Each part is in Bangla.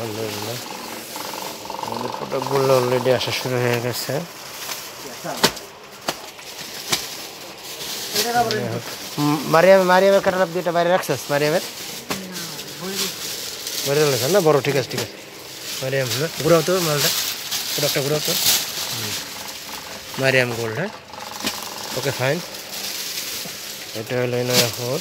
আলহামদুলিল্লাহ আমাদের প্রোডাক্টগুলো অলরেডি আসা শুরু হয়ে গেছে। মারিয়ামের কাটার দুইটা বাইরে রাখছিস? মারিয়ামের বাইরে রাখছেন না? বড় ঠিক আছে ঠিক আছে। মারিয়াম ঘুরাও তো মালটা, প্রোডাক্টটা ঘুরাও তো। মারিয়াম গোল্ড, হ্যাঁ ওকে ফাইন। এটা হলো নয়া ফোর,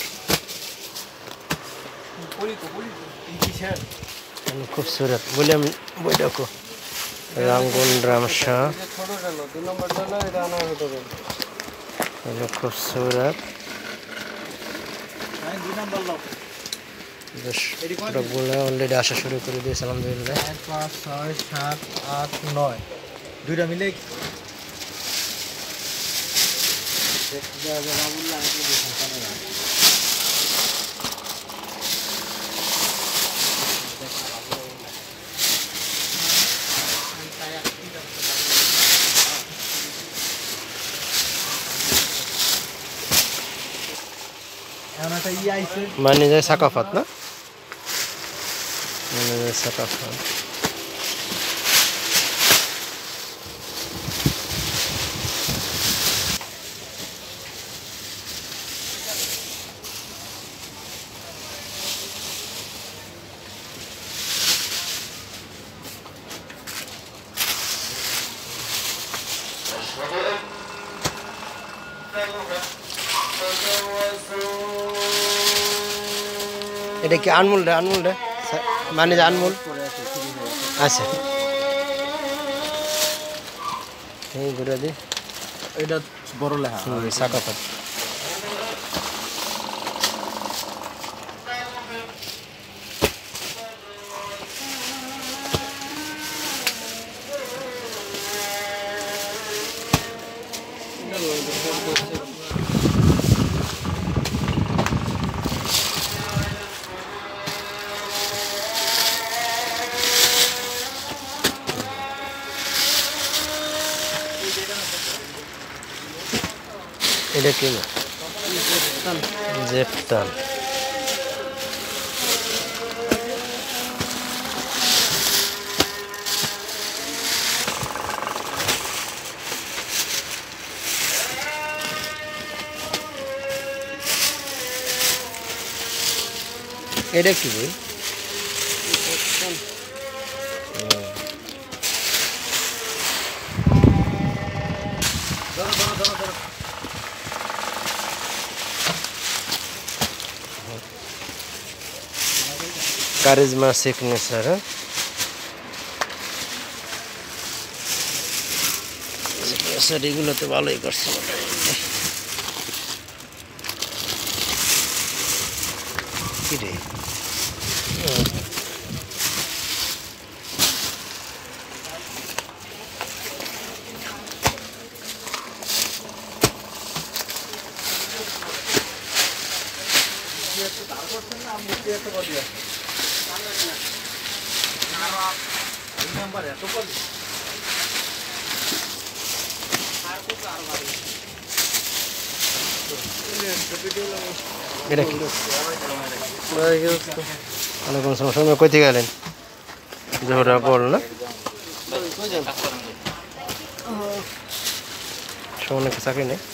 খুবসুরত বললাম বই দেখো। রাঙ্গুন রামশা খুবসুরত প্রোডাক্টগুলো অলরেডি আসা শুরু করে দিয়েছে আলহামদুলিল্লাহ। 4, 5, 6, 7, 8, 9 দুইটা মিলে মানে যায় সাকাফাত না, মানে যায় সাকাফাত। এটা কি আনমোল রে? আনমোল রে মানে যে আনমোল আচ্ছা এই ঘুরে দি, এটা বড় লেখা সাকাফাত। এটা কি জেপতাল? এটা কি বই? কারিজমা সিগনেচার, এগুলো তো ভালোই করছে। কি রে ওয়ালাইকুম আসসালাম, কই থেকে গেলেন? জোহরা বল না সামনে চাকরি নেই।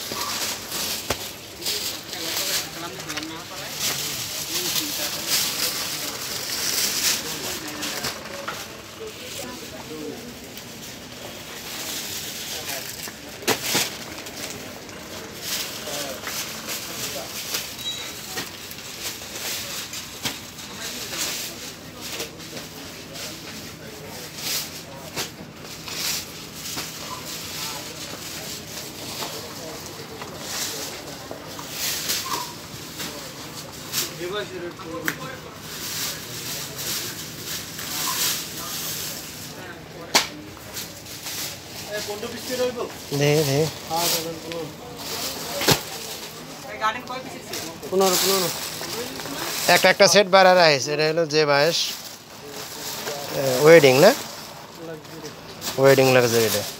একটা সেট বাড়া রাইছে। এটা হলো যে বাইশ ওয়েডিং না, ওয়েডিং লাক্সারি এটা।